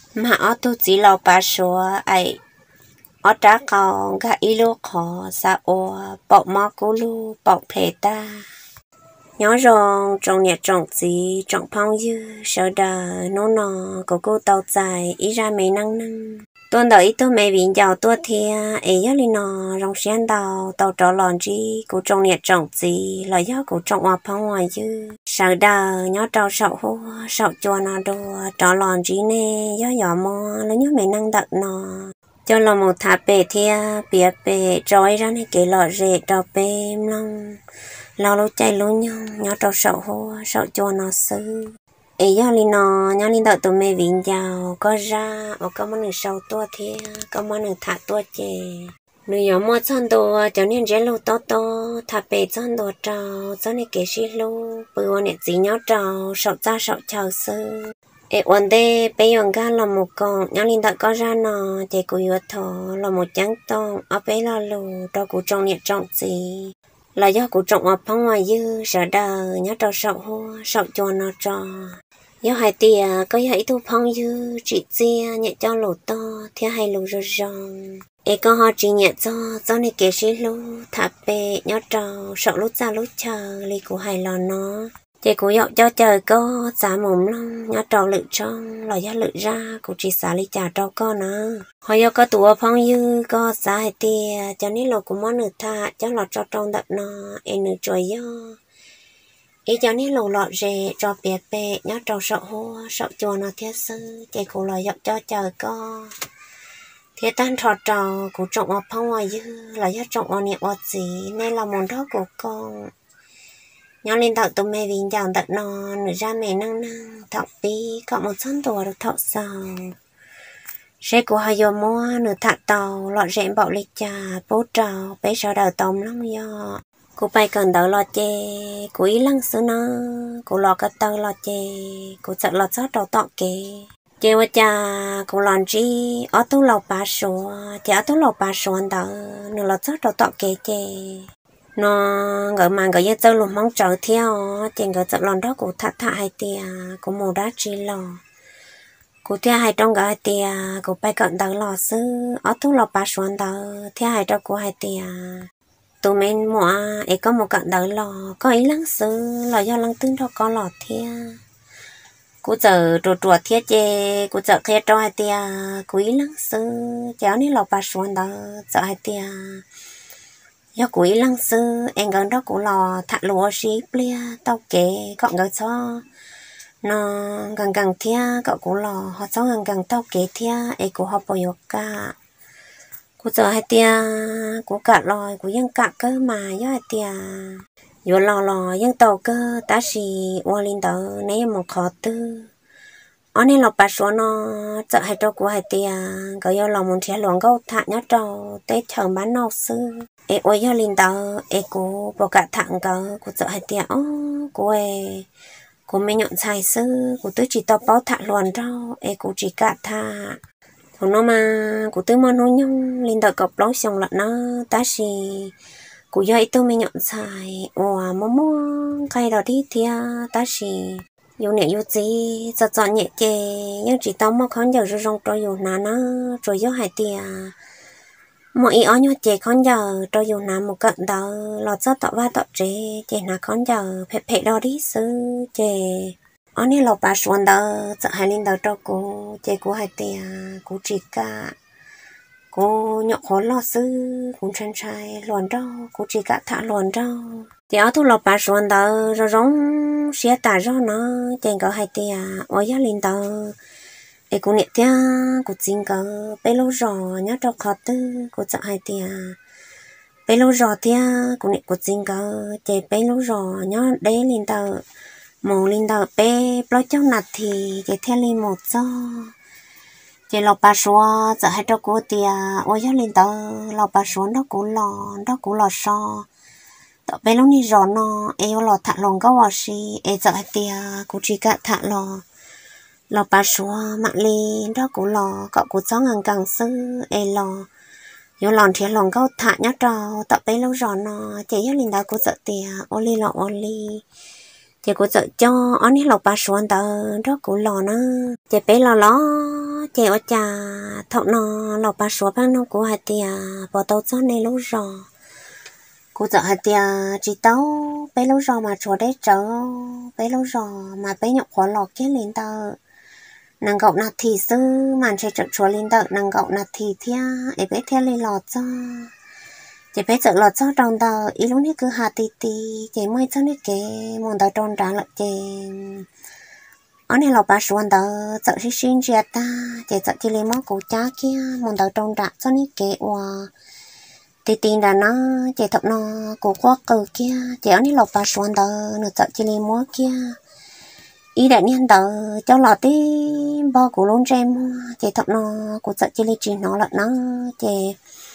mà ở tôi chỉ là bà số ấy ở trả còn cả ít lúc họ sao bỏ mò cô lu bỏ phê ta nhớ rằng trong nhà trồng gì trồng phong dư sợ đời nó cô tàu dài ý ra mấy năng năng tuần đợi tôi mẹ viện giàu tôi thì ấy nhớ lên nó trong xe tàu trò lòn chi cô trong nhà trồng gì là do cô trong hoa phong ngoài dư sợ đời nhớ trâu sợ hô sợ chua nó đồ trò lòn chi nè do gió mò nó nhớ mấy năng đợt nó cho là một tháp bể thia bịa bể trói ra này cái lọ rễ trò bể long lâu lâu chạy lâu nhau nhớ trò sợ hô sợ chua nó sư ấy giờ li nó nhớ li đợi tụi mẹ viện giàu có ra ở có món người sầu tua thia có món người thả tua chè người nhỏ mua chân đồ cho nên dễ lâu to to thả bể chân đồ trào cho nên cái xí lâu bữa này chỉ nhớ trào sợ cha sợ chờ sư ê vấn đề bây giờ ga là một con nhớ linh đợi có ra nó thì cụ yếu thọ là một trắng tông ở bây là lù cho cụ trồng nhiệt trồng gì là do cụ trồng ở phong ngoài dư sợ đời nhớ trò sợ hô sợ cho nó trò do hai tia có hai thu phong dư chỉ chia nhẹ cho lù to theo hai lù rồi rong ê con họ chỉ nhẹ cho này kể xí lù thả bê nhớ trò sợ lúc ra lúc chờ li cụ hai lò nó chị cũng dọn cho trời có giá mồm long nhớ trâu lự trong là giá lự ra cũng chỉ xả lý trà trâu con à họ do có tủa phong dư có giá hay tia cho nên là cũng món nửa thà cho lọt cho trong đập nó em nửa trời do ý cho nên lù lọt rề cho bè bè nhớ trâu sợ hô sợ chùa nó thiết sư chị cũng là dọn cho trời có thiết tan thọ trâu cũng trồng ở phong ngoài dư là giá trồng ở niệm ở gì nên là món đó của con nhớ lên tàu tụi mẹ viên chàng tận nó nửa ra mẹ năng năng thọ bí có một sân tổ được thọ sầu xe của hai giờ mua nửa thả tàu lọt rẽn bạo lịch trà bố trào bé sợ đầu tôm lắm do cô bay cần đỡ lọt chê cô ý lăng xứ nó cô lọt cái tàu lọt chê cô sợ lọt sót đầu tọ kê chê qua cha cô lọt chi ở tú lọt bà sủa chả ở tú lọt bà sủa đỡ nửa lọt sót đầu tọ kê chê nó ngỡ mà ngỡ như tao luôn mong chờ theo tiền ngỡ chợ lon đó của thạ hai tia của mồ đá chi lò của theo hai trong gỡ hai tia của bay cận đỡ lò sư ở thu lò bà xuân đỡ theo hai trong của hai tia tụi mình mua ấy có một cận đỡ lò có ý lăng sư là do lăng tương đó có lò theo của giờ trùa thiết chê của giờ kia trong hai tia của ý lăng sư cháu ní lò bà xuân đỡ chợ hai tia do quý lăng sư em gần đó cũng lò thả lúa xí plia tao kể cọng gần cho nó gần thia cậu cũng lò họ sống gần tao kể thia ấy cũng học bồi cả cũng giờ hai tia cũng cả lòi cũng dân cả cơ mà do hai tia vừa lò dân tàu cơ ta xì qua linh tàu nếu một khó tư ở nên lộc bà số nó chợ hai trâu của hai tia có do lòng muốn trẻ luồng gấu thả nhá trâu tết chờ bán nâu sư ê ôi do linh tàu ê cô bộ cả thẳng cơ của chợ hai tia cô ê cô mới nhận xài sư cô tôi chỉ tao báo thả luồng rau ê cô chỉ cả thả còn nó mà cô tôi mà nó nhung linh tàu cọp lối xong lận nó ta xì cô do tôi mới nhận xài ồ mô cây đó đi thia ta xì yêu nè yêu gì cho chọn nhẹ chê nhưng chỉ tao mà con giờ rồi rong trôi yêu nà nó rồi yêu hai tia mọi ý ở nhau chê con giờ trôi yêu nà một cận đó lọt cho tọt va tọt chê chê nà con giờ phê phê đó đi sư chê ở này lọt bà xuân đó sợ hai linh đó cho cô chê cô hai tia cô chỉ cả cô nhọ khó lo sư cũng chân trai luồn rau cô chỉ cả thả luồn rau thì ở thu lộc bà xuân đó rồi rong xe tải cho nó trên có hai tia ở gia linh tờ để cô nè tia cô chính có bé lâu rồi nhớ cho khó tư cô sợ hai tia bé lâu rồi tia cô nè cô chính có chạy bé lâu rồi nhớ đế linh tờ màu linh tờ bé bao cháu nạt thì chạy theo linh một cho chạy lộc bà xuân sợ hai cho cô tia ở gia linh tờ lộc bà xuân đó cũng lò so tao bé lúc này rõ nó em lo thả lòng câu à xí em sợ tia cũng chỉ cả thả lo bà xua mạng lên đó cũng lo cậu cũng sống hàng càng sư em lo vô lòng thì lòng câu thả nhá trò tao bé lúc rõ nó chỉ nhớ linh đó cũng sợ tia ô li chỉ cũng sợ cho anh ấy lo bà xua tao đó cũng lo nó chỉ bé lo chế ở cha thọ nó lọ bà số bằng nó của hai tia bỏ tàu cho này lúc rồi cô sợ hai tia chỉ tàu bé lúc rồi mà chỗ đấy chở bé lúc rồi mà bé nhậu khó lọ kia lên tờ nàng gậu nạt thì sư màn sẽ trợ chúa lên tờ nàng gậu nạt thì thia để bé theo lên lọt cho chỉ bé sợ lọt cho trong tờ ý lúc này cứ hà tì tì chỉ mới cho này cái môn tờ tròn trả lại chỉ anh này lọ bà xuân tờ sợ sẽ xin chia ta chỉ sợ chỉ lấy món của cha kia môn tờ tròn trả cho này cái hòa thì tin là nó chỉ thật nó của quá cờ kia chỉ anh này lọ bà xuân tờ nó sợ chỉ lấy món kia ý đại nhân tờ cho lọ tí bao của luôn xem chỉ thật nó của sợ chỉ lấy chỉ nó là nó chỉ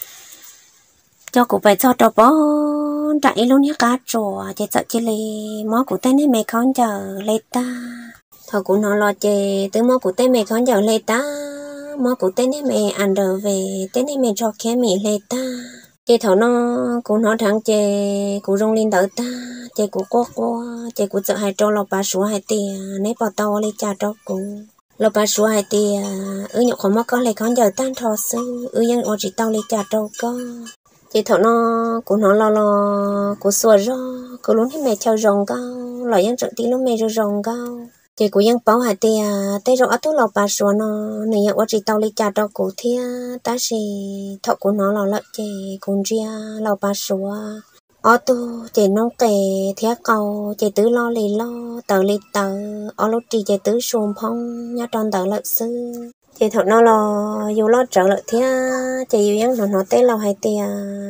cho cụ phải cho trò bó chạy luôn nhá cá trò chỉ sợ chỉ lấy món của tên này mẹ con chờ lấy ta thầu của nó lo chè từ món của tên mẹ con chờ lấy ta món của tên này mẹ ăn được về tên này mẹ cho khé mì lấy ta chè thầu nó của nó thằng chè của rong linh đỡ ta chè của cô chè của sợ hai trâu lò bà số hai tia nấy bỏ tàu lấy cha trâu của lò bà số hai tia nhậu không có lấy con chờ tan thò sư dân ở chỉ tàu lấy cha trâu con chị thọ nó của nó lo của xua rò của luôn hết mẹ treo rồng cao loại dân trợ tí lúc mẹ rồi rồng cao chị của dân bảo hạt tia tây rồi tú lọ bà xua nó này nhận qua chị tàu lấy trà đào cổ thia ta chỉ thọ của nó là lợi chị cùng ria lọ bà xua ở tu chị nông kề thia cầu chị tứ lo lì lo tờ lì tờ ở lúc chị tứ xuồng phong nhá tròn tờ lợi sư chị thọ nó lo dù lo trở lại thia chị yêu dân nó tên là hai tia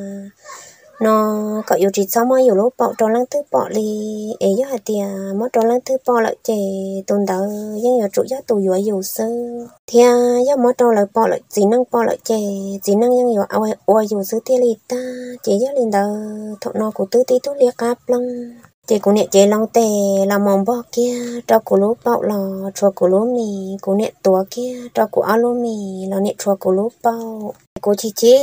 nó cậu yêu chỉ sau mới yêu lúc bỏ tròn lăng thứ bỏ đi ấy cho hai tia mất tròn lăng thứ bỏ lại chị tồn tại dân yêu chủ giá tù yêu yêu sư thia giá mất tròn lại bỏ lại chỉ năng bỏ lại chị chỉ năng dân yêu ao yêu sư thia li ta chị giá linh đời thọ nó của tư tí tú liệt cáp lăng chị cũng nè chị long tè là mỏng bò kia cho cụ lúa bạo lò cho cụ lúa mì cụ nè tua kia cho cụ alo mì là nè cho cụ lúa bạo cụ chỉ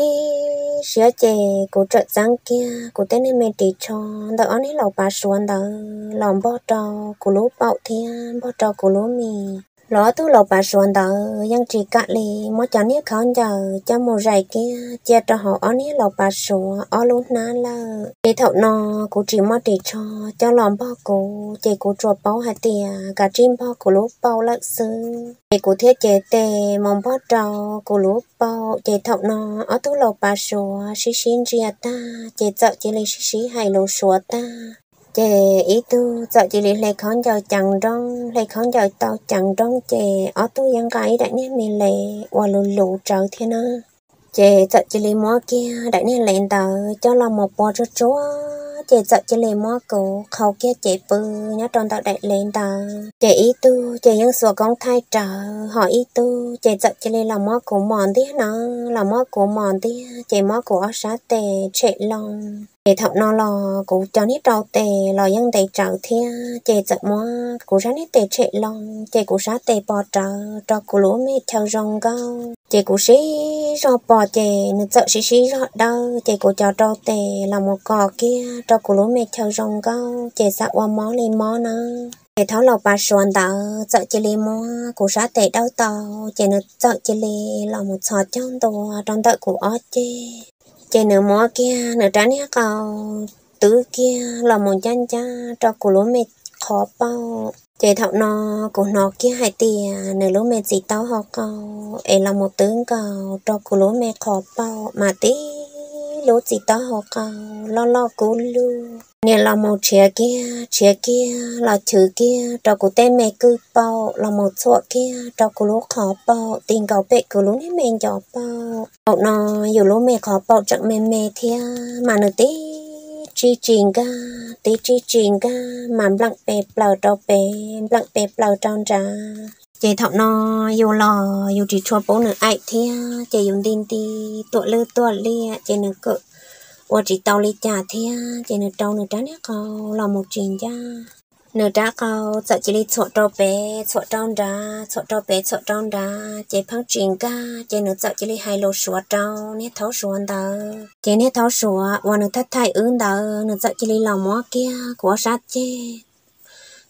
sửa chè cụ trợ răng kia cụ tên em mẹ tỷ cho đỡ anh ấy lẩu bà xuân đỡ lòng bò trò cụ lúa bạo thiên bò trò cụ lúa mì lỡ tu lẩu bà xuân đỡ dân chỉ cạn lì mỗi chọn nếp khán giờ cho một rải kia chia cho họ anh ấy lẩu bà xuân ở luôn ná lơ để thậu nó cụ chỉ mỗi tỷ cho lòng bò cụ chị cụ chuột bao hạt tiền cả chim bò cụ lúa bao lợn sư chị cụ thiết chế tề mong bò trò cụ lúa bao chị thậu nó ở tu lẩu bà xuân xí xin ria ta chị sợ chị lấy xí hay lúa xuân ta chị ý tu sợ chị lấy khán giờ chẳng rong lấy khán giờ tao chẳng rong chị ở tu dân cái đại nè mình lệ qua lù lù trời thiên á chị sợ chị lấy mua kia đại nè lên tờ cho là một bò cho chúa chị sợ chị lấy mua cổ khâu kia chị bự nhá tròn tao đại lên tờ chị ý tu chị dân sủa con thay trở hỏi ý tu chị sợ chị lấy làm mua cổ mòn tí nó làm mua cổ mòn tí chị mua cổ sát tè chạy lòng chị thọ nó lò cụ cho nít rau tè lò dân tè trào thia chị sợ mua cụ sát nít tè chạy lòng chị cụ sát tè bò trào cho cụ lúa mê theo rong cao chị cụ xí rau bò chị nó sợ xí rau đâu chị cụ cho rau tè là một cò kia cho cụ lúa mê theo rong cao chị sợ qua món lên món nó chị tháo lò bà xuân tờ sợ chị li mua cụ sát tè đâu tàu chị nó sợ chị li là một sọt trong đồ trong tợ cụ ót chị nửa mua kia nửa trán hết cầu tứ kia là một chân cha cho cụ lúa mệt khó bao chị thạo nó cụ nó kia hai tiền nửa lúa mệt gì tao họ cầu ấy là một tướng cầu cho cụ lúa mệt khó bao mà tí lúa gì tao họ cầu lo cụ luôn nè là một chia kia là chữ kia cho cụ tên mẹ cứ bao là một số kia cho cụ lúa khó bao tiền cầu bệ cụ lúa hết mình cho bao nó dù lúa mẹ khó bao chẳng mẹ thia mà nửa tí chi trình ga mà lặng bẹp lờ trâu bẹp lờ tròn trà chị thọ nó dù lò dù chỉ cho bố nửa ai thia chị dùng tin ti tua lia chị nửa cỡ và chỉ tàu lấy trà thia chị nửa trâu nửa trán cao là một trình cha nửa trá cao sợ chị đi sọ trâu bé sọ trâu ra chị phăng trình ca chị nửa sợ chị đi hai lô sọ trâu nét thấu sọ tờ chị nét thấu sọ và nửa thắt thay ứng tờ nửa sợ chị đi lòng mó kia của sát chị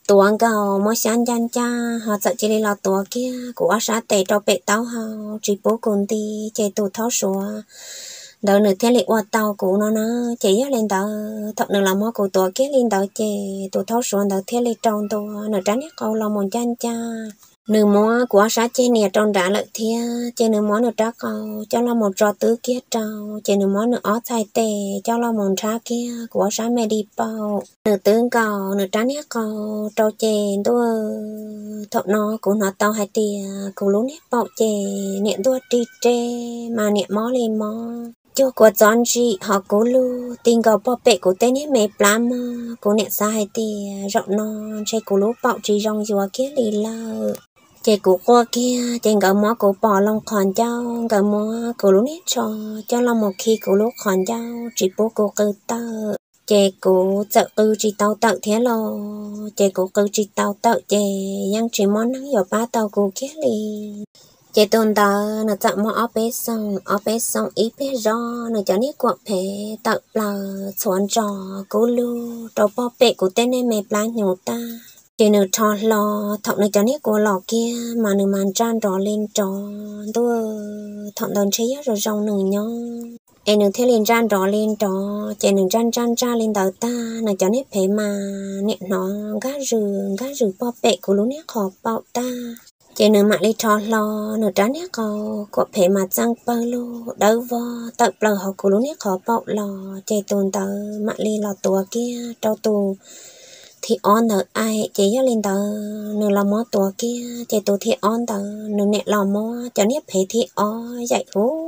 tuồng cầu mỗi sáng chan cha họ sợ chỉ là tuồng kia của xã tệ cho bệ tao hao chỉ bố cùng đi chạy tụ tháo sủa đỡ nửa thế lệ qua tàu của nó chỉ lên tàu thật nửa là mò của tuồng kia lên tàu chạy tụ tháo sủa đỡ thế lệ trong tàu nửa tránh cầu là một chan cha nửa mò của xã trên nè trong đã lợi thia trên nửa mò nửa trá cầu cho là một trò tứ kia trâu trên nửa mò nửa ó sai tệ cho là một trá kia của xã mẹ đi bao nửa tướng cầu nửa trá nét cầu trâu chèn đua thọ nó của nó tao hai tia của lú nét bọc chè niệm đua đi trê mà niệm mó lên mó cho của chọn gì họ cố lu tình cầu bọ bẹ của tên ấy mẹ plam của niệm xa hai tia rộng non chơi của lú bọc chỉ rong rùa kia lì lơ chạy của qua kia chạy gỡ mó của bò lòng khòn trâu gỡ mó của lú nét cho lòng một khi của lú khòn trâu chỉ bố của cơ tơ chạy của chợ cư chỉ tàu tự thế lo chạy của cư chỉ tàu tự chạy yang chỉ món nắng giờ ba tàu của kia lì chạy tuần tờ nó chậm mó ở bé sông ít bé do nó cho nít quạt phê tự là xuân trò của lu trò bò bẹ của tên em mẹ plan nhiều ta chỉ nửa trò lò thọ nửa cho nít của lò kia mà nửa màn tràn trò lên trò tôi thọ đơn chế rồi rong nửa nhau em nửa thế lên tràn trò lên trò chỉ nửa tràn ra lên tờ ta nửa cho nít phê mà nè nó gá rừ bò bẹ của lũ nét khó bạo ta chỉ nửa mặt lên trò lò nửa trán nét cầu có phê mà trăng bơ lô đâu vo tập lờ học của lũ nét khó bạo lò chỉ tồn tờ mặt lên lò tua kia trâu tù thì on tờ ai chỉ cho lên tờ nửa lò mó tua kia chỉ tù thì on tờ nửa nẹt lò mó cho nét phê thì o dạy hú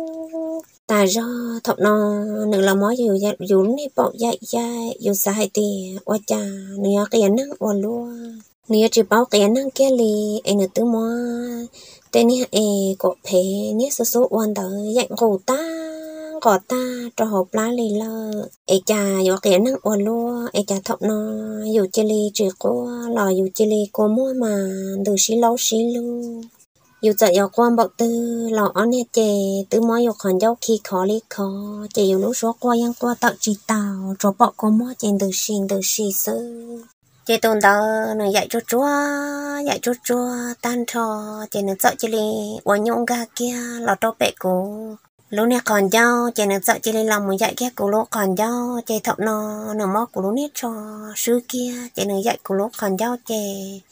ta do thọ nó nửa lò mó dù nè bạo dạy dù sai thì oa cha nửa kia năng oa luôn nửa chỉ bảo kia năng kia li em nửa tư mò tên nè có phê nè số oan tờ dạy cổ ta cho hộp lá lì lơ cha dù kia năng oa luôn cha thọ nó dù chỉ li chỉ có lò dù chỉ li có mua mà từ xí lu dù chạy ở quan bậc tư lò on nè chè tư mò dù còn dâu khi khó li khó chè dù lúc số qua yang qua tận chỉ tàu cho bọc có mò chè từ xì sơ chè tồn tờ nó dạy cho tan trò chè nó sợ chè li uốn nhung ga kia lò trâu bẹ cổ lúc nè còn dâu chè nó sợ chè li lòng muốn dạy kia cổ lúc còn dâu chè thọ nó mò cổ lúc nè cho sư kia chè nó dạy cổ lúc còn dâu chè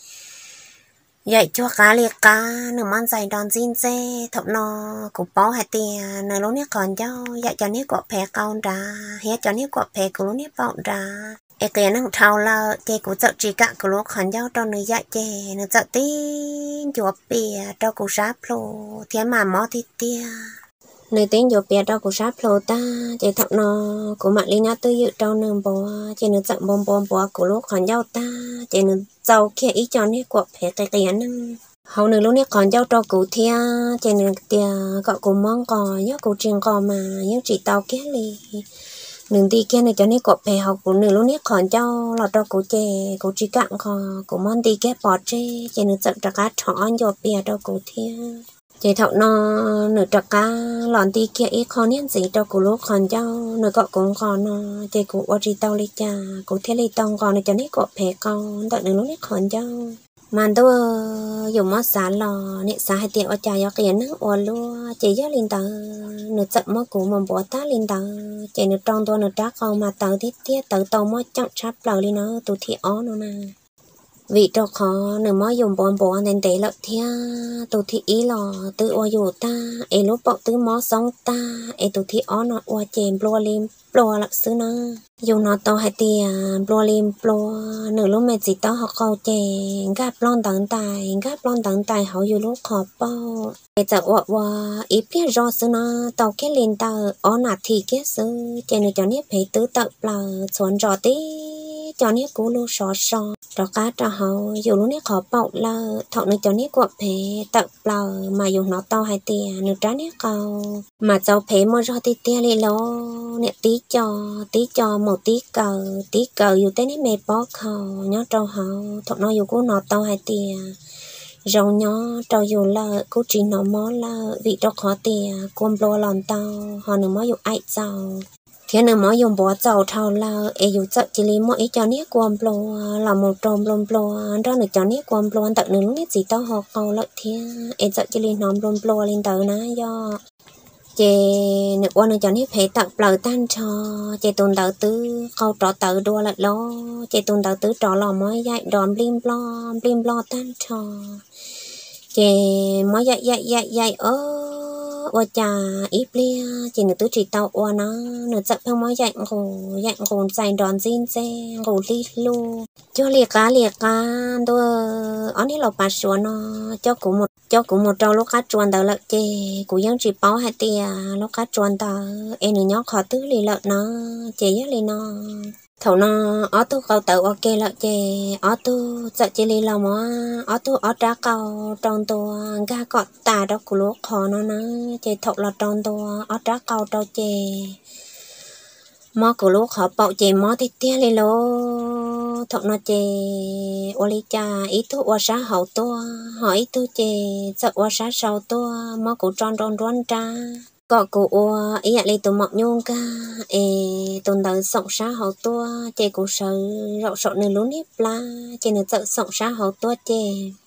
dạy cho cá liệt cá nửa món dày đòn xin xe thọ nó cũng bao hai tiền nửa lúc nè còn dâu dạy cho nè quả phê con ra hết cho nè quả phê của lúc nè bọng ra kia năng thao là chè của chợ chỉ cả của lúc còn dâu cho nửa dạy chè nửa chợ tin chuột bìa cho của sáp lô thiên mà mó thì tia nửa tiếng chuột bìa cho của sáp lô ta chè thọ nó của mặt linh tư dự cho nửa bò chè nửa chợ bom bò của lúc còn dâu ta chè nửa dâu kia ý cho nè quả phê kia năng hầu nửa lúc nè còn dâu cho cụ thia chè nửa tia gọi cụ mong cò nhớ cụ truyền cò mà nhớ chỉ tàu kia li nương ti kia này cho nên cọp bè học của nương lúc nét còn cho là cho cô chè cô chỉ cạn kho cô món ti kia bọt chè nương chậm trà cá thọ cho bè cho cô thia chè thọ nó nửa trà cá lòn ti kia ít kho nét gì cho cô lúc còn cho nửa cọ cũng còn nó chè cô ở chỉ tàu li cha cô thia li tông còn này cho nên cọp bè con đợi nương lúc nét còn cho màn tôi dùng món xả lò nè xả hai tiệm ở trà do kia nắng ổn luôn chỉ do linh tờ nửa chậm món cũ mà bỏ tá linh tờ chỉ nửa trong tôi nửa trác không mà tờ thiết tờ tàu món chẳng sắp lầu đi nó tụt thì ó nó nè vị trò khó nửa món dùng bỏ nên tế lợi thia tụt thì ý lò tự ô dù ta lúc bọc tứ món sống ta tụt thì ó nó ô chèn blo lạc xứ nó dùng nó tàu hai tiền blo nửa lúc mẹ chỉ tao học câu chè gáp lon tận tài họ dù lúc họ bao để chợ ít biết rõ xứ nó tàu cái lên tàu ó nạt thì cái xứ chè nửa cho nếp phải tứ tập là xuân rõ tí cho nếp cú lu sò rồi cá trà hậu dù lúc nếp họ bao là thọ nửa cho nếp quạt phải tập là mà dùng nó tàu hai tiền nửa trái nếp cầu mà cháu phải mua rõ tí tia đi lo nè tí cho một tí cờ dù tới nếp mẹ bó khẩu nhớ trâu hậu thọ nó dù cú nó tàu hai tiền rau nhỏ trâu dù là cú chỉ nó mó là vị trâu khó tiền cuốn blo lòn tàu họ nửa mó dù ai giàu thế nên mỗi dùng bỏ dầu thầu là em dùng sợ chỉ lấy mỗi cho nét quam blo là một tròn blom blo đó là cho nét quam blo tận nướng nét gì tao họ cầu lợi thế em sợ chỉ lấy nón blom blo lên tờ ná do chè nước quan nó cho nét phải tận bờ tan cho chè tồn tờ tứ câu trọ tờ đua lại lo chè tồn tờ tứ trọ lò mới dạy đòn blim blo tan cho chè mới dạy ôi chà ít lia chỉ nửa tứ chỉ tàu ua nó nửa chậm không mới dạy ngủ dạy đòn xin xe ngủ li lu cho liệt cá tôi ở đây là bà sủa nó cho cụ một trâu lúc cá chuồn tàu lợn chè cụ dân chỉ báo hai tia lúc cá chuồn tàu em nữa nhóc khó tứ lì lợn nó chè với lì nó thầu nó ở tu cầu tự ok lợn chè ở tu sợ chỉ lì lòng á ở tu ở trá cầu trong tua ga cọt tà đó của lúc khó nó chè thầu là trong tua ở trá cầu trâu chè mò của lúc họ bạo chè mò thì tia lì lô thọ nó chè oli cha ít tu qua sát hậu tua hỏi tu chè sợ qua sát sau tua mò của tròn tra có cụ ý lại tụ mọc nhung ca tồn tại sống sát hậu tua chè cụ sợ rậu sợ nên lún hết la chè nên sợ sống sát hậu tua chè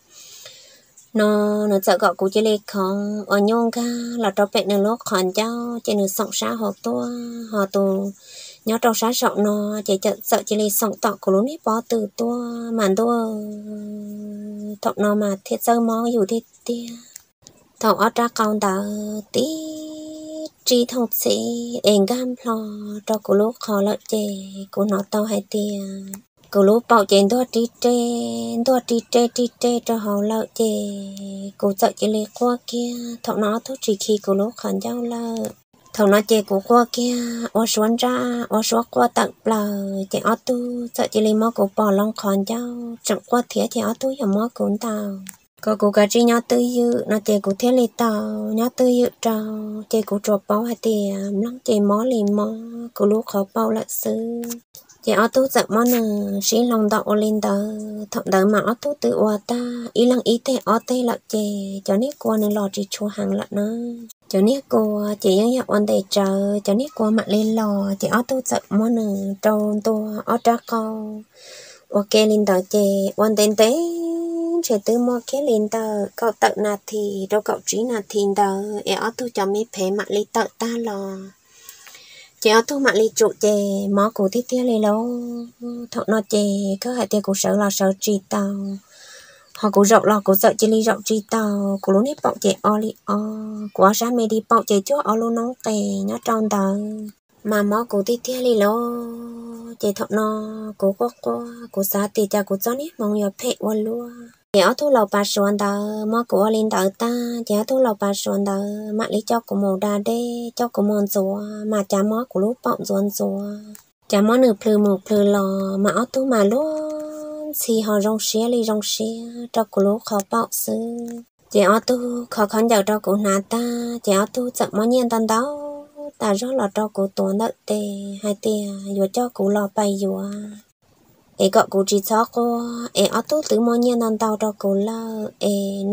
nó sợ gọi cụ chè lê không ở nhung ca là trâu bẹt nên lúc khẩn cháu chè nên sống sát hậu tua họ tụ nhớ trong sát sợ nó chè sợ chè lê sống tọ của lún hết bó từ tua màn tua thọ nó mà thiệt sơ mó dù thiệt tia thọ ở tra con tờ tí chỉ thông sĩ em gam lo cho cô lúc khó lợi chè cô nó tao hay tiền cô lúc bảo chèn đua tri trê cho họ lợi chè cô sợ chỉ lấy qua kia thọ nó thôi chỉ khi cô lúc khẩn giao lợi thọ nó chè cô qua kia ô xuống ra ô xuống qua tận bờ chè ô tu sợ chỉ lấy mó cô bỏ lòng khẩn giao chẳng qua thiệt chè ô tu giờ mó cuốn tàu có cụ cả chỉ nhớ tư dự nó chè cụ thiết lì tàu nhớ tư dự trâu chè cụ trộn bao hai tiền lăng chè mó lì mó cụ lúc khó bao lại sư chè ở tu giật mó nè xí lòng đậu lên tờ thậm đợi mà ở tu tự hòa ta ý lăng ý tê ở tê lại chè cho nét qua nên lò chỉ chua hàng lại nó cho nét qua chè những dạo quan tề chờ cho nét qua mặt lên lò chè ở tu giật mó nè trâu tua ở trá câu ok lên tờ chè quan tên tế trẻ tư mua cái lên tờ cậu tự nà thì đâu cậu trí nà thì tờ ở tu cho mấy phê mạng lý tự ta lò trẻ ở tu mạng lý trụ chè mó cụ thiết thiết lì lâu thọ nó chè cứ hãy tiền cụ sợ là sợ trì tàu họ cụ rộng là cụ sợ chỉ lý rộng trì tàu cụ lúc nít bọng chè o li o quá ra mê đi bọng chè chúa o luôn nóng kè nhá trong tờ mà mó cụ thiết thiết lì lâu chè thọ nó cụ cụ xa tì cha cụ cho nít mong nhờ phê qua luôn kéo thu lầu bà xuân tờ mò của lên tờ ta kéo thu lầu bà xuân tờ mà lấy cho của mồ đà đê cho của mòn rùa mà chả mò của lúc bọng ruồn rùa chả mò nửa plư một plư lò mà ở tu mà luôn xì họ rong xía cho của lúc khó bọng sư kéo tu khó khăn giàu cho của nà ta kéo tu chậm mò nhiên tan đau ta rất là cho của tuần đợi tê hai tê vừa cho của lò bay vừa gọi cô chỉ cho cô ở tu tự mua nhiên non tàu cho cô là nó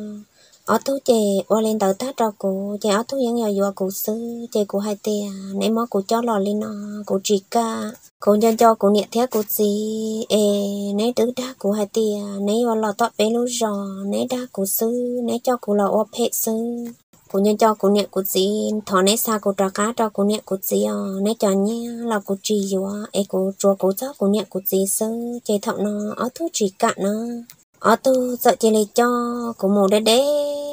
ở tu chè ô lên tàu ta cho cô chè ở tu những nhà vừa cô sư chè cô hai tia nếu mà cô cho lò lên nó cô chỉ cả cô cho cô nhẹ thế cô gì nếu tứ đá cô hai tia nếu vào lò tọt bé lúc rồi nếu đá cô sư nếu cho cô là ô phê sư cô nhân cho cô nhẹ cô gì thọ nấy xa cô trả cá cho cô nhẹ cô gì nấy cho nhé là cô chỉ vừa cô chùa cô cho cô nhẹ cô gì sơ chơi thọ nó ở thu chỉ cạn nó ở tu sợ chơi lấy cho cô mồ đế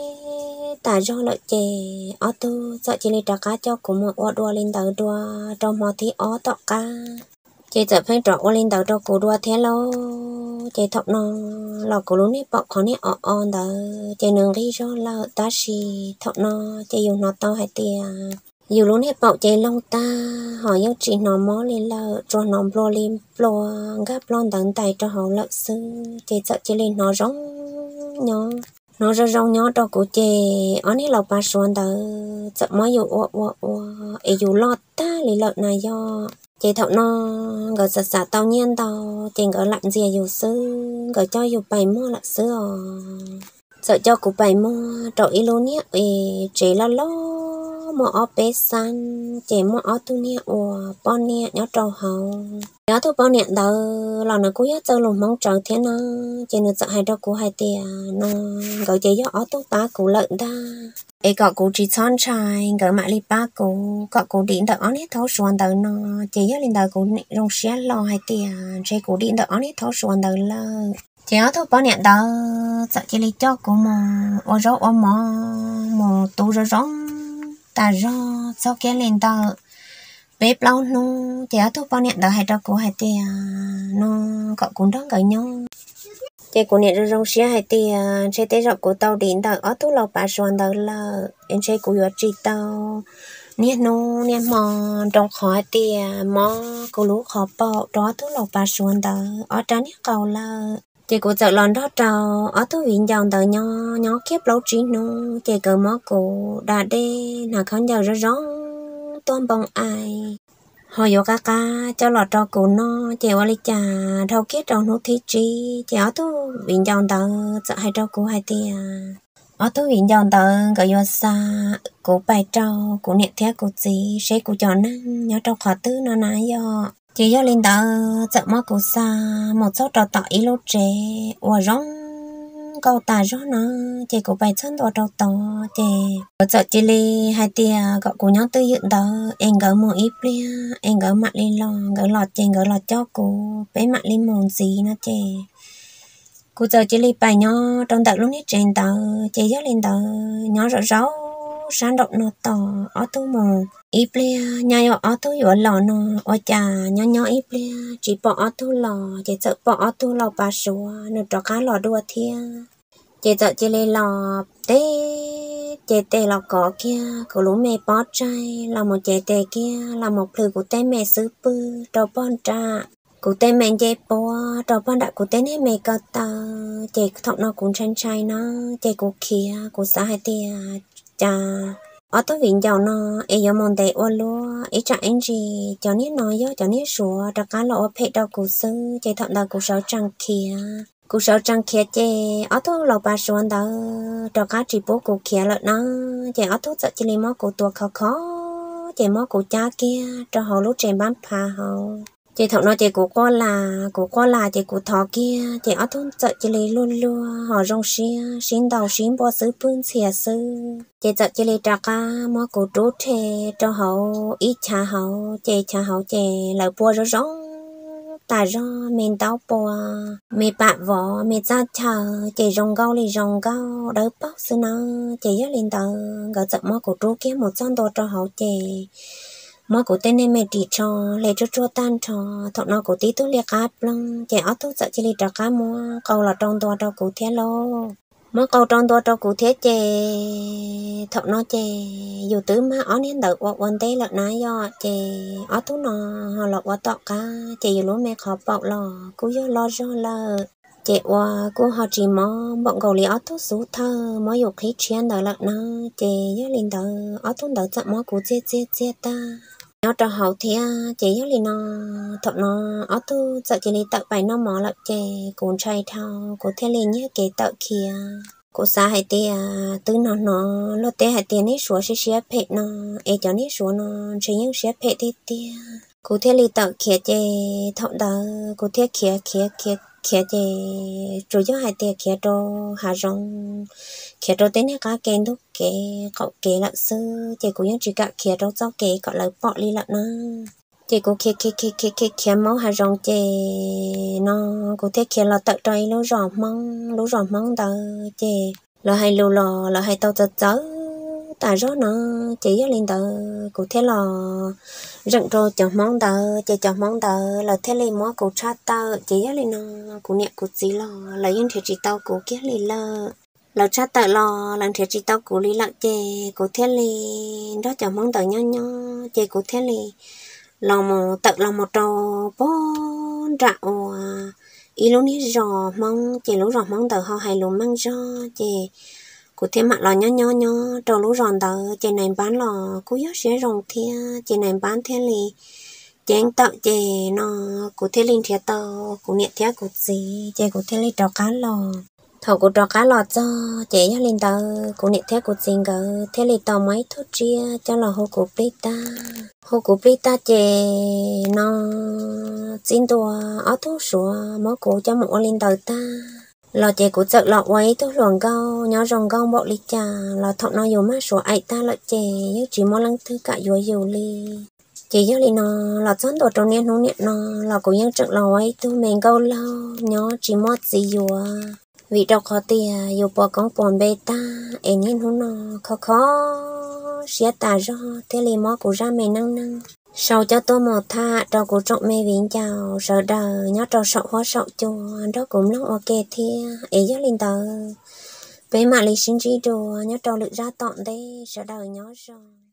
ta do lợi chè ở tu sợ chơi lấy trả cá cho cô mồ đua lên tàu đua trong mò thì ở tọ cá chơi sợ phải trọ lên tàu cho cô đua thế lâu chơi thọ nó là cô lúc nãy bọc khó nãy on tờ chơi nương đi cho là ta xì thọ nó chơi dùng nó tao hay tia dù lúc nãy bọc chơi lông ta họ yêu chỉ nó mó lên là cho nó blo lên blo gấp lon tận tay cho họ lợi sư chơi sợ chơi lên nó rong nhỏ nó ra rong nhỏ cho cô chơi ở đây là ba xuân tờ sợ mới dù dù lọt ta lấy lợi này do chị thọ nó gọi sạch tao nhiên tao chị gọi lạnh gì dù sư gọi cho dù bài mua là sư sợ cho cụ bài mua trội luôn nhé chị lo mua ở bê san chỉ mua ở tu nia ủa bọn nia nhớ trâu hậu nhớ thu bọn nia đỡ lần nào cũng nhớ chơi lùm mong chờ thế nó chỉ nữa sợ hai đâu cũng hai tiền nó gọi chỉ nhớ ở tu ba cũng lợn ta ấy cọ cũng chỉ son trai gọi mãi li ba cũng cọ cũng điện đỡ ở nét thấu xuân đỡ nó chỉ nhớ lên đỡ cũng rong xé lo hai tiền chỉ cũng điện đỡ ở nét thấu xuân đỡ lơ chỉ ở thu bọn nia đỡ sợ chỉ li cho cũng mà ở rõ ở mà tu rồi rong ta rõ sau kia lên tờ bếp lâu nó chỉ ở thu bao nhiêu đỡ hai trâu của hai tia nó cậu cũng đó gửi nhau chỉ của nhiệt rong xía hai tia chơi tế rộng của tàu điện tờ ở thu lâu bà xuân tờ là em chơi của chị tàu nhiệt nó nhiệt mò trong khỏi tia mò cô lú khó bỏ đó thu lâu bà xuân tờ ở trán nhiệt cầu là chỉ của chợ lòn đó trâu ở thu viện dòng tờ nhỏ kiếp lâu trí nó chỉ cờ mò cổ đã đê là không giờ ra rõ toàn bằng ai họ vô ca cho lọt trò cổ nó chỉ ở lý trà thâu kết trong nút thi trí chỉ ở thu viện dòng tờ chợ hai trâu cổ hai tia ở thu viện dòng tờ cờ vô xa cổ bài trâu cổ niệm thế cổ gì sẽ cổ cho năng nhớ trâu khó tư nó nãy do chỉ do linh tờ chợ mò cổ xa một số trò tỏ ý lô trẻ ủa rong câu ta rõ nó chỉ cổ bài chân to to chỉ ở chợ chỉ li hai tia cậu cổ nhóm tư dựng đó em gỡ một ít lia em gỡ mặt lên lo gỡ lọt trên gỡ lọt cho cổ bé mặt lên mồm gì nó chỉ cô giờ chỉ li bài nhỏ trong tận lúc nít trên tờ chỉ dắt lên tờ nhỏ rõ rõ sáng động nó to ở tu mồm ít lia nhai ở tu ở lò nó ở trà nhỏ ít lia chỉ bỏ ở tu lò chỉ sợ bỏ ở tu lò bà sủa nó cho cá lò đua thia chỉ sợ chỉ lên lò tê chỉ tê lò cỏ kia của lũ mẹ bó trai là một chỉ tê kia là một lư của tên mẹ xứ bư đồ bon trà của tên mẹ dây bó đồ bon đã của tên hết mẹ cơ tờ chỉ thọ nó cũng tranh trai nó chỉ của kia của xã hai tia chà ở tôi viện giàu nó ấy giờ mòn tệ ô lúa ấy trả anh gì cho nít nói do cho nít sủa đặc cá lọ phê đầu cụ sư chạy thọn đầu cụ sáu trăng kia cụ sáu trăng kia chê ở tôi lọ bà xuân đó đặc cá chỉ bố cụ kia lợn nó chạy ở tôi sợ chỉ lấy mó cụ tua khó khó chạy mó cụ cha kia cho họ lúc chạy bán phà họ chạy thọn nó chạy cụ qua là chạy cụ thọ kia chạy ở tôi sợ chỉ lấy luôn luôn họ rong xia xin đầu xin bò sứ bươn xìa sư chạy sợ chỉ lấy đặc cá mó cụ trút thề cho họ ít cha họ chạy lại bùa rồi rong ta ra mình tao bùa mình bạ vỏ mình ra chờ chạy rong gao đỡ bóc sư nó chạy dắt lên tờ gỡ sợ mó cụ trút kia một son đồ cho họ chạy mó cụ tên em mẹ đi cho lấy cho chua tan cho thọ nó cụ tí tôi liệt áp lăng chạy ở tôi sợ chỉ lấy đặc cá mua câu là trong tua cho cụ thế lô mó câu trong tua cho cụ thế chè thọ nó chè dù tứ má ở nên đợi qua quan tế lợn nái do chè ở tú nó họ lọt qua tọ cá chè dù lúa mẹ khó bọc lò cú do lo do lợ chè qua cú họ chỉ mó bọn cầu lý ở tú số thơ mó dục khí chuyên đợi lợn nó chè do lên đợi ở tú đợi chậm mó cụ chê ta nó cho hậu thì chỉ nhớ lên nó thọ nó ở tu sợ chỉ đi tự bài nó mỏ lập chè cuốn chay thao của thế lên nhớ cái tự kia của xã hải tia từ nó lót té hải tia ní số sẽ phê nó e cho ní số nó chỉ những sẽ phê tia của thế lên tự kia chè thọ đó của thế kia chè rồi cho hải tia kia cho hà rong kia cho tên cá kén thúc kế cậu kế lợn sư chỉ của những chỉ cả kia cho rau kế cậu lấy bọ đi lợn nó chỉ của kia máu hà rong chè nó của thế kia là tự trời lú rò măng tờ chè là hay lù lò là hay tàu chớ ta rõ nó chỉ cho lên tờ của thế là rặng rồi chọn món tờ chỉ chọn món tờ là thế lên món của cha tờ chỉ cho lên nó của niệm của gì là lấy những thiệt chỉ tao của kia lên là cha tờ lo làm thiệt chỉ tao của lý lợn chè của thế lên đó chọn món tờ nho chè của thế lên là một trò bốn rạo ý lúc ní rò mong chè lúc rò mong tờ họ hay lúc mang rò chè cụ thêm mặt lò nhó trâu lú ròn tờ chè này bán lò cú gió sẽ rồng thia chè này bán thế li chén tạo chè nó cụ thế linh thiệt tờ cụ niệm thiệt cụ gì chè cụ thế li trò cá lò thầu của trò cá lọt cho chế cho lên tờ của nệ thế của chính cờ thế là tàu máy thuốc chia cho là hồ của Prita chế nó xin tua ở thuốc sủa mỗi cổ cho một lên tờ ta lọ chế của chợ lọ quấy thuốc ruộng câu nhớ rồng câu bộ lịch trà lọ thọ nó dù má sủa ấy ta lọ chế nhưng chỉ món lăng thứ cả dù li chỉ cho li nó lọ chón đồ trâu nén nó lọ của những chợ lọ ấy tu mình câu lâu nhớ chỉ mót gì dù vì đâu có tiền dù bỏ con bồn bê ta em nhìn nó khó xía ta do thế li mót của ra mình năng sau cho tôi một tha cho cô trọng mê vĩnh chào sợ đời nhớ cho sợ hóa sợ chùa đó cũng nó ok thia ấy cho linh tờ với mà lý sinh trí đồ nhớ cho lựa ra tọn đây sợ đời nhớ rồi